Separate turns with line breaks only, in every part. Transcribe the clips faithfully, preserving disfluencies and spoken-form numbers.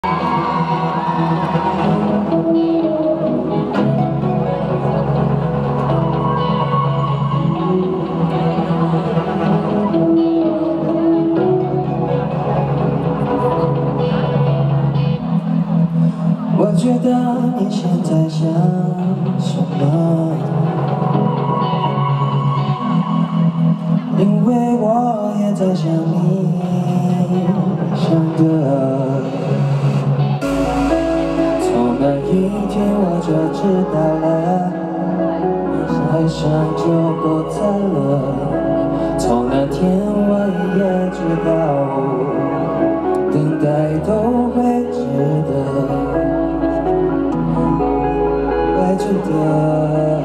我知道你现在想什么，因为我也在想你想的。从那一天我就知道了，爱上就不在了。从那天我也知道，等待都会值得。 值得。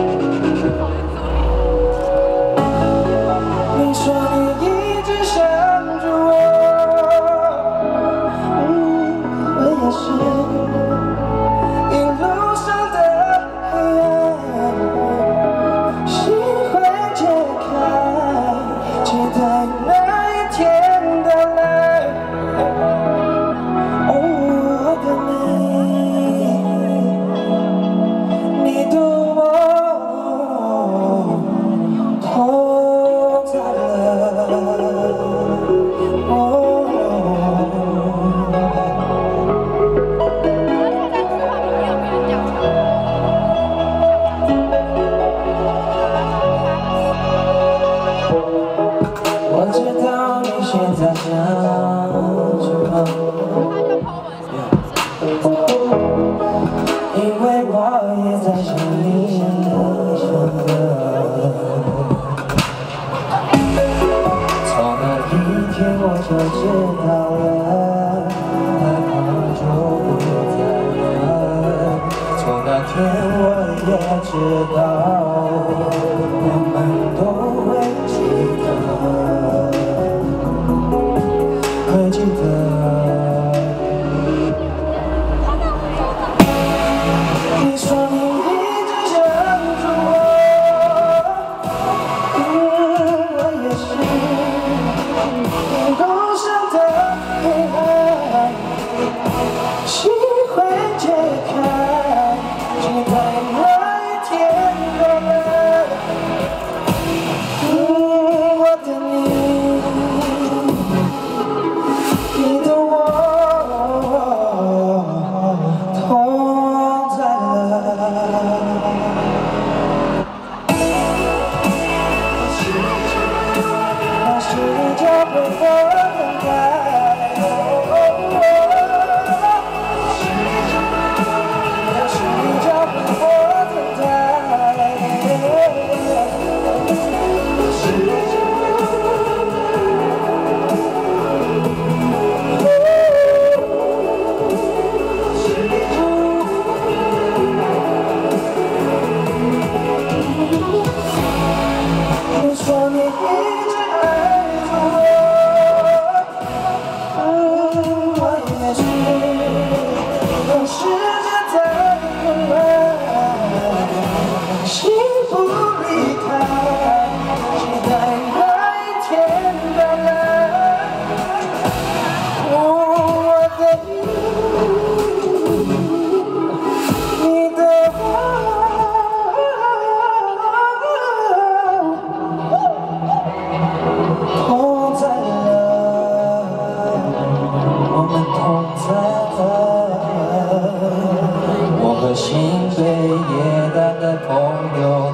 你说你一直想着我，嗯，我也是。一路上的黑暗，心会解开，期待那一天到来。哦，我的你。 你的我同在了，哦。我知道你现在想什么，因为我也在想你想的。从那一天我就知道了，害怕就不再了。从那天我也知道，我们都会记得，会记得。 你说你一直想着我，嗯，我也是。路上的黑暗，心会解开，期待那一天到来。嗯，我的你，你的我。 那世界为我等待，那世界为我等待。你说你一直爱着我，嗯，我也是。让时间在混乱，心不离开，期待那一天到来。我的你，你的我。 同在了，我们同在了，我和心被野单的朋友。